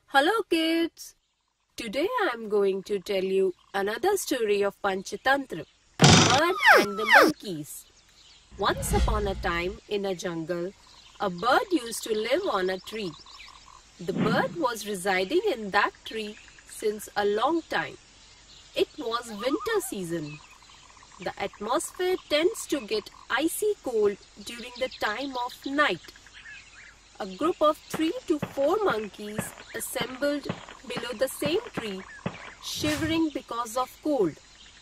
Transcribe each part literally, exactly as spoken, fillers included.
Hello kids! Today I am going to tell you another story of Panchatantra, Bird and the Monkeys. Once upon a time in a jungle, a bird used to live on a tree. The bird was residing in that tree since a long time. It was winter season. The atmosphere tends to get icy cold during the time of night. A group of three to four monkeys assembled below the same tree, shivering because of cold.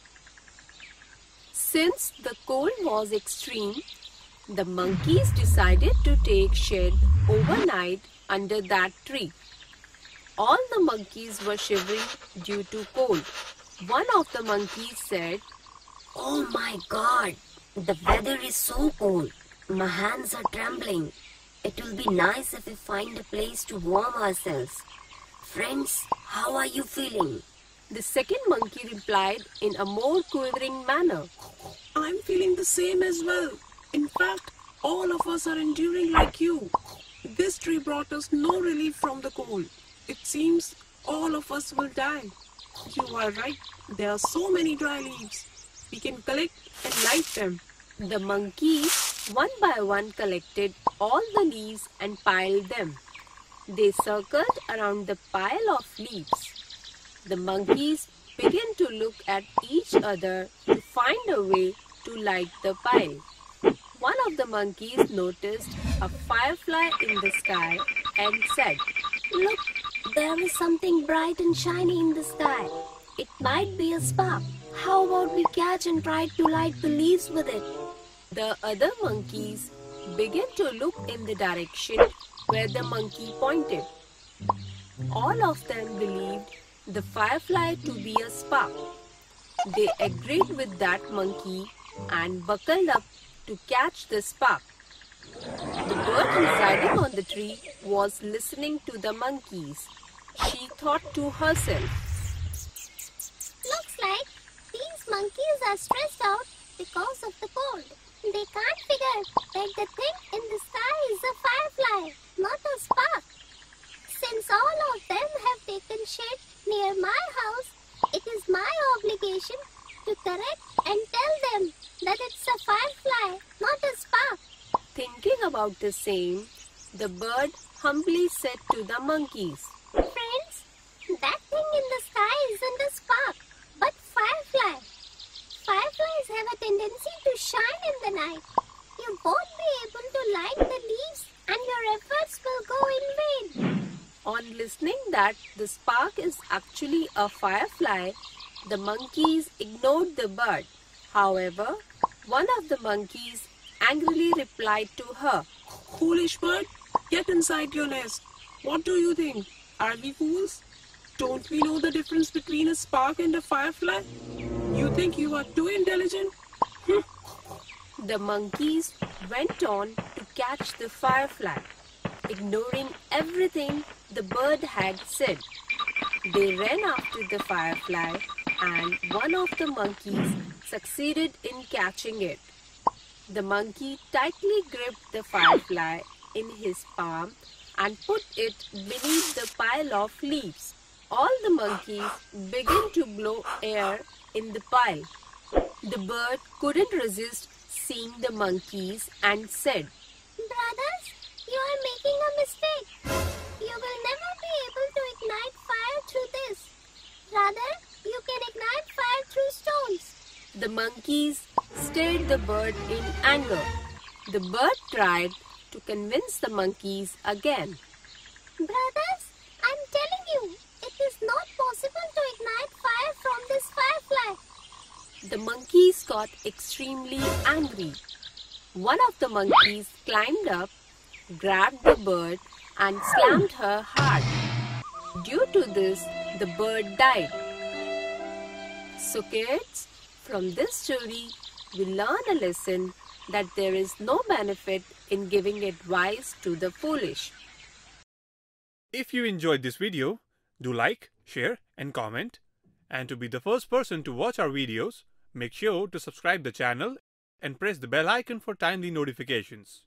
Since the cold was extreme, the monkeys decided to take shade overnight under that tree. All the monkeys were shivering due to cold. One of the monkeys said, "Oh my God, the weather is so cold. My hands are trembling. It will be nice if we find a place to warm ourselves. Friends, how are you feeling?" The second monkey replied in a more quivering manner, "I'm feeling the same as well. In fact, all of us are enduring like you. This tree brought us no relief from the cold. It seems all of us will die." "You are right. There are so many dry leaves. We can collect and light them." The monkeys one by one collected all the leaves and piled them. They circled around the pile of leaves. The monkeys began to look at each other to find a way to light the pile. One of the monkeys noticed a firefly in the sky and said, "Look, there is something bright and shiny in the sky. It might be a spark. How about we catch and try to light the leaves with it?" The other monkeys began to look in the direction where the monkey pointed. All of them believed the firefly to be a spark. They agreed with that monkey and buckled up to catch the spark. The bird residing on the tree was listening to the monkeys. She thought to herself, "Looks like these monkeys are stressed out because of the cold. They can't figure that the thing in the sky is a firefly, not a spark. Since all of them have taken shade near my house, it is my obligation to correct and tell them that it's a firefly, not a spark." Thinking about the same, the bird humbly said to the monkeys, "Friends, that thing in the sky isn't a spark, but firefly. Fireflies have a tendency to shine in the night. You won't be able to light the leaves and your efforts will go in vain." On listening that the spark is actually a firefly, the monkeys ignored the bird. However, one of the monkeys angrily replied to her, "Foolish bird, get inside your nest. What do you think? Are we fools? Don't we know the difference between a spark and a firefly? You think you are too intelligent?" The monkeys went on to catch the firefly, ignoring everything the bird had said. They ran after the firefly and one of the monkeys succeeded in catching it. The monkey tightly gripped the firefly in his palm and put it beneath the pile of leaves. All the monkeys began to blow air in the pile. The bird couldn't resist seeing the monkeys and said, "Brothers, you are making a mistake. You will never be able to ignite fire through this. Rather, you can ignite fire through stones." The monkeys stared the bird in anger. The bird tried to convince the monkeys again. "Brothers, I'm telling you, it is not possible to ignite fire from this firefly." The monkeys got extremely angry. One of the monkeys climbed up, grabbed the bird and slammed her hard. Due to this, the bird died. So kids, from this story, we learn a lesson that there is no benefit in giving advice to the foolish. If you enjoyed this video, do like, share and comment. And to be the first person to watch our videos, make sure to subscribe the channel and press the bell icon for timely notifications.